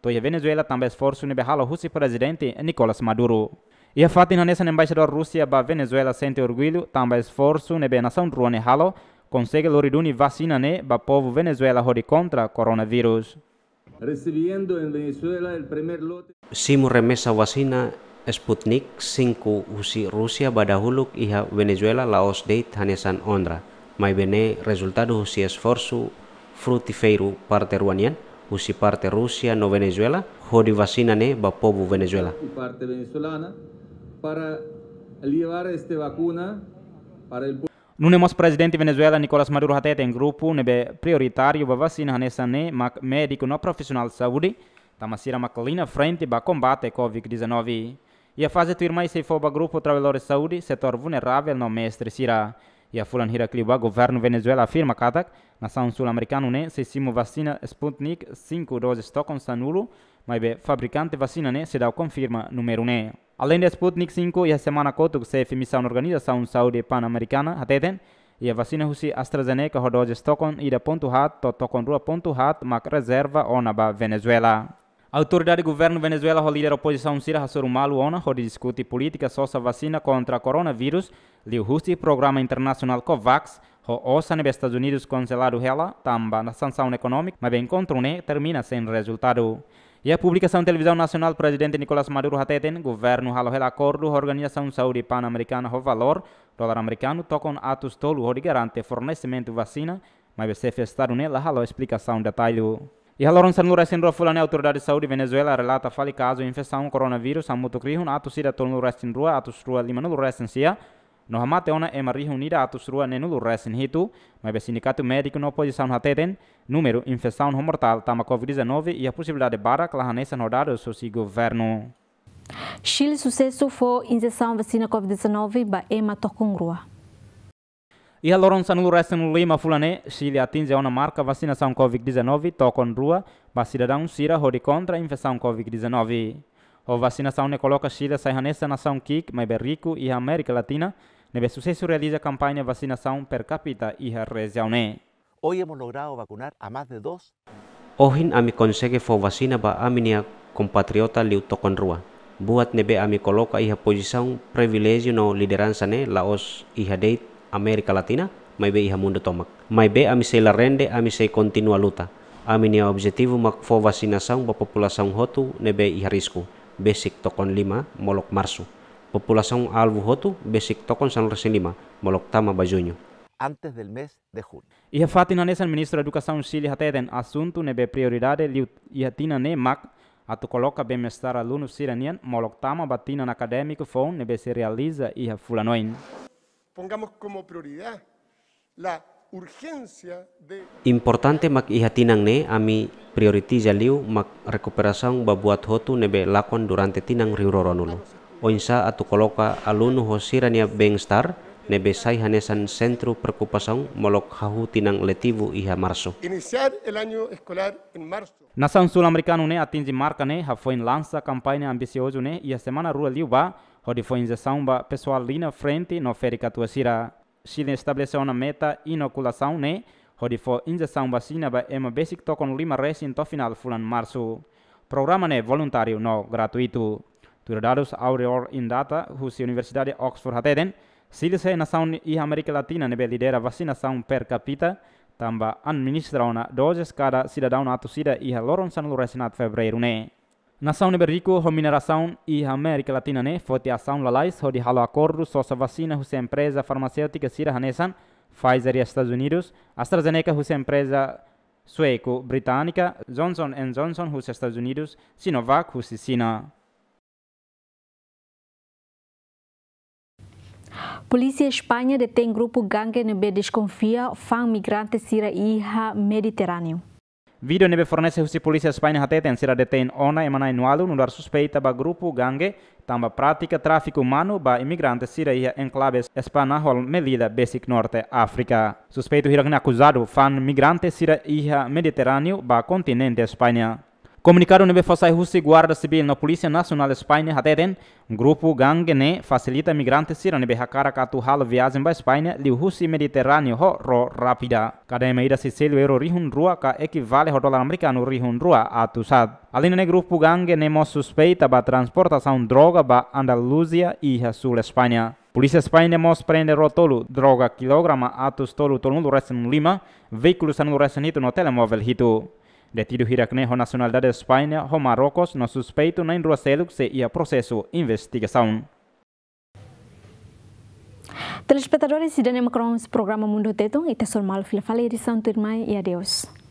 toia Venezuela também esforço nebe halo husi presidente Nicolás Maduro. E a fatin hanessa embaixador Rússia ba Venezuela sente orgulho também esforço nebe nação ruane halo consegue loriduni vacina ne ba povo Venezuela hodi contra coronavírus. Recibiendo en Venezuela el primer lote. Simu remesa vacina Sputnik 5 husi Rusia badahuluk iha Venezuela laos date hanesan ondra. Mai bene resultado husi esforço frutífero parte ruanian husi parte Rusia no Venezuela hodi vacina ne ba povo Venezuela. Parte venezolana para llevar esta vacuna para el Nunemos presidente Venezuela Nicolás Maduro hatete em grupo nebe prioritário ba vacina hanessa ne mak médico no profissional de saúde tamasira makalina frente ba combate COVID-19. E a fase turma se for ba grupo trabalhadores de saúde setor vulnerável no mestre sira. E a fulan Hirakli ba governo Venezuela afirma katak nação sul-americano ne se simo vacina Sputnik 5 doses tocam sanulo, mas be fabricante vacina ne se dá confirma número ne. Além de Sputnik 5 e a semana kotuk se missão na Organização Saúde Pan-Americana hateten e a vacina husi AstraZeneca doses tocam ida ponto hat to tocam rua ponto hat mak reserva ona ba Venezuela. A autoridade do governo Venezuela o líder oposição Sira Hassoru Malu ona hodi discute política sosa vacina contra coronavírus liu husi programa internacional COVAX ho osa nebe Estados Unidos cancelado ela tamba na sanção econômica mas bem encontro ne termina sem resultado. E a publicação da televisão nacional presidente Nicolás Maduro hateten governo halo hela acordo Organização Saúde Pan-Americana ho valor dólar americano tocam atos tolo ho garante fornecimento de vacina mas be se Estado ne la halo explicação detalhe. E haloron san luresin rua fulane autoridade de saúde Venezuela relata fali caso infecção coronavírus a mutukrihun atus ida tol luresin rua atus rua lima luresin sia no hamate ona ema rihun ida atus rua nenu luresin hitu mas be sindicato médico no oposição hateten número infecção mortal tama COVID-19 e a possibilidade de barak la hanessa rodada soci governo. Chile sucesso foi injeção vacina COVID-19 ba ema tokong rua. E a loron sanulu resten lima fulane, Chile atinge uma marca vacinação COVID-19 tocam rua, ba cidadão sira hodi contra a infecção COVID-19. A vacinação ne coloca Chile sai hanessa nação kik, mais rico e a América Latina, nebe sucesso realiza campanha vacinação per capita e a região ne. Hoy hemos logrado vacunar a más de 2. Ohin ami consegue fo vacina ba aminia compatriota liu tocam rua. Buat nebe ami coloca iha posição privilégio no liderança ne laos iha date América Latina, mai be iha mundo tomak. Mai be ami sei la rende, ami sei continua luta. Ami nia objetivo mak fo vacinação ba população hotu nebe iha risco. Basic tokon 5 molok março. População alvo hotu basic tokon san resin 5 molok tama ba junho. Antes del mes de junio. Iha fatina nesan ministro da Educação Chile hateten assunto nebe prioridade liu iha tina ne mak atu coloca bem-estar alunos siranian molok tama batina acadêmico fon nebe se realiza iha fulanoin. Pongamos como prioridad la urgencia de... Importante mak ihatinang ne ami prioritiza liu mak recuperação babuat hotu nebe lakon durante tinang riuroronulu. Oinsa atu coloca aluno hosirania bem-estar nebe sai hanesan centro preocupação molok hahu tinang letivo iha março. Iniciar el año escolar en março. Nação sul-americano ne atinge marca ne ha foi lança campanha ambicioso ne e a semana rua liu ba hodi foi injeção ba pessoal lina frente no férica tuasira. Chile estabeleceu uma meta inoculação ne hodi foi injeção vacina ba ema basic tokon 5 resin to final fulan março. Programa ne voluntário no gratuito. Dados Aureor in data husi Universidade Oxford hateden Chile se nação e América Latina nebe lidera vacinação per capita tamba administra una doses cada cidadão atusida e loron sanulu resinat fevereiro ne. Nação nebe rico ho mineração e América Latina ne foti ação lalais ho di halo acordo sosa vacina husi empresa farmacêutica sira hanesan Pfizer e Estados Unidos, AstraZeneca husi empresa sueco-britânica, Johnson & Johnson husi Estados Unidos, Sinovac husi China. Polícia Espanha detém grupo gangue nebe desconfia fan migrante sira iha Mediterrâneo. Video nebe fornece husi polícia Espanha hateten sira detém ona emana inualu no dar suspeita ba grupo gangue tamba prática tráfico humano ba imigrante sira iha enclaves espanhol Melilla basic norte África. Suspeito hirakna acusado fan migrante sira iha Mediterrâneo ba continente Espanha. Comunicado nebe Fosai Husi Guarda Civil na Polícia Nacional Espanha hateten grupo gangue ne facilita migrantes sira nebe hakara katu halo viagem ba Espanha liu Husi Mediterrâneo ho ro rapida. Cada emaida Sicílio euro rihun rua ka equivale ao dólar americano rihun rua atusad. Além ne grupo gangue ne mo suspeita ba transportação droga ba Andaluzia e sul Espanha. Polícia Espanha mos prende rotolo droga kilograma atus tolu tolu resten lima veículos anu resten hito no telemóvel hito. Detido hirakne ho nacionalidade Espanha ho Marrocos no suspeito na rua seluk se ia processo investigação. Telespectadores, se dane macron programa Mundo Teto e tesor mal fila fala edição turmai e adeus.